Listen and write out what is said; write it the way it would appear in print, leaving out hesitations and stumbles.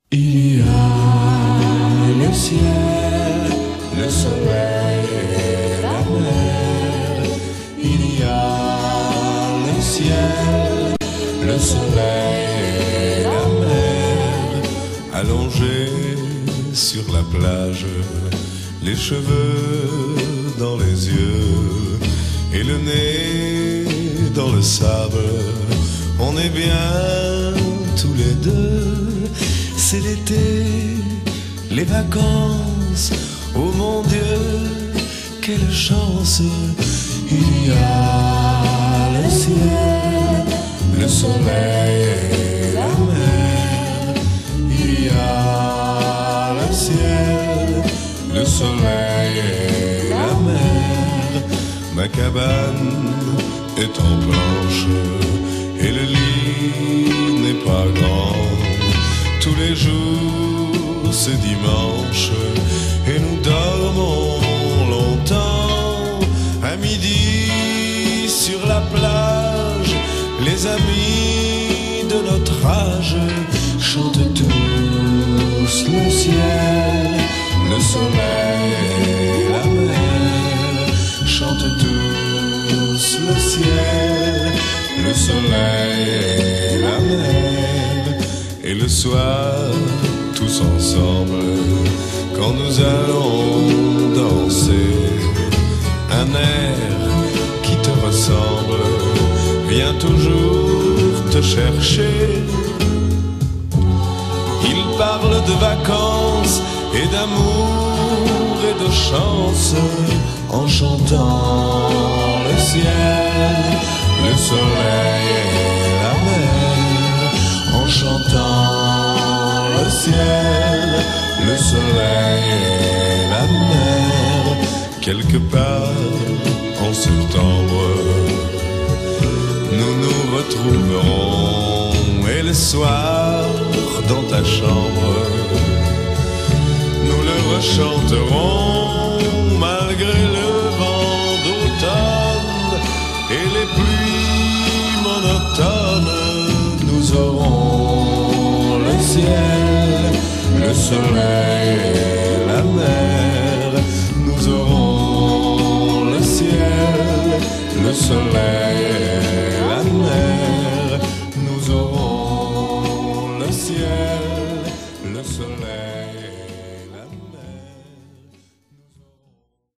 Il y a le ciel, le soleil et la mer. Il y a le ciel, le soleil et la mer. Allongés sur la plage, les cheveux dans les yeux et le nez dans le sable. On est bien tous les deux. C'est l'été, les vacances, oh mon Dieu, quelle chance. Il y a le ciel, le soleil et la mer. Il y a le ciel, le soleil et la mer. Ma cabane est en planche et le lit n'est pas grand. Tous les jours c'est dimanche et nous dormons longtemps. À midi sur la plage, les amis de notre âge chantent tous le ciel, le soleil et la mer. Chantent tous le ciel, le soleil et la mer. Et le soir, tous ensemble, quand nous allons danser, un air qui te ressemble vient toujours te chercher. Il parle de vacances et d'amour et de chance, en chantant le ciel, le soleil et la mer. En chantant le ciel, le soleil et la mer. Quelque part en septembre, nous nous retrouverons. Et le soir, dans ta chambre, nous le rechanterons. Malgré le vent d'automne et les pluies monotones, nous aurons le ciel, le soleil